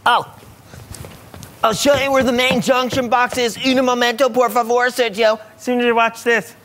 Oh. I'll show you where the main junction box is. Un momento, por favor, Sergio. As soon as you watch this.